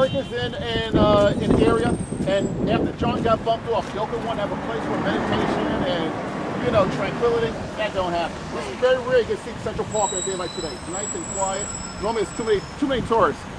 breakers in an area, and after John got bumped off, the Oakland one have a place for meditation and, you know, tranquility. That don't happen. This is very rare you can see Central Park on a day like today. It's nice and quiet. Normally it's too many tourists.